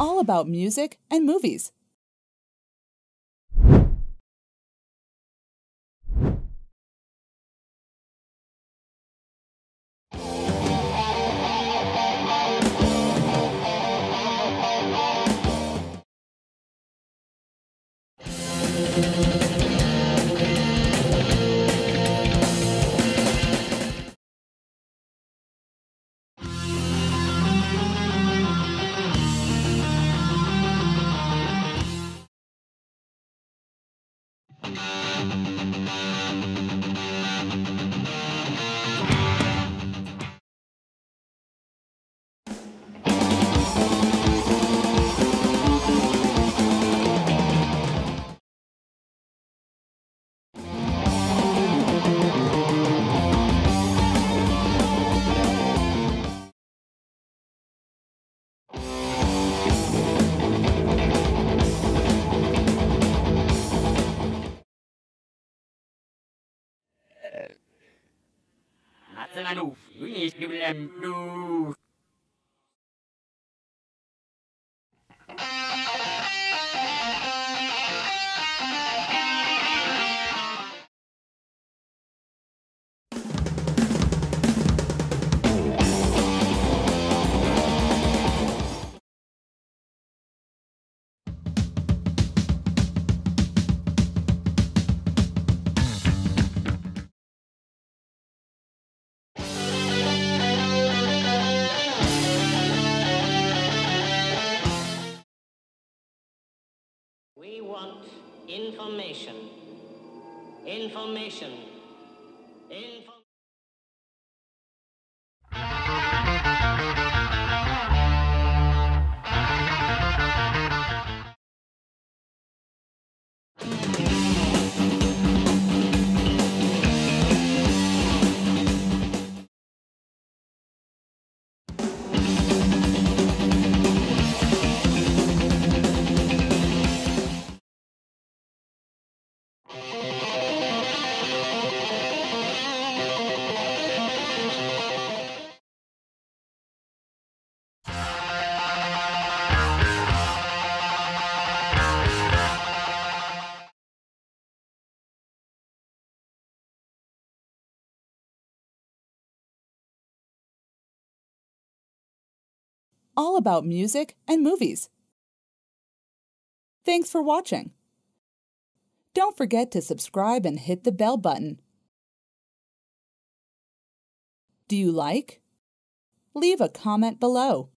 all about music and movies. We want information. Information. All about music and movies. Thanks for watching. Don't forget to subscribe and hit the bell button. Do you like? Leave a comment below.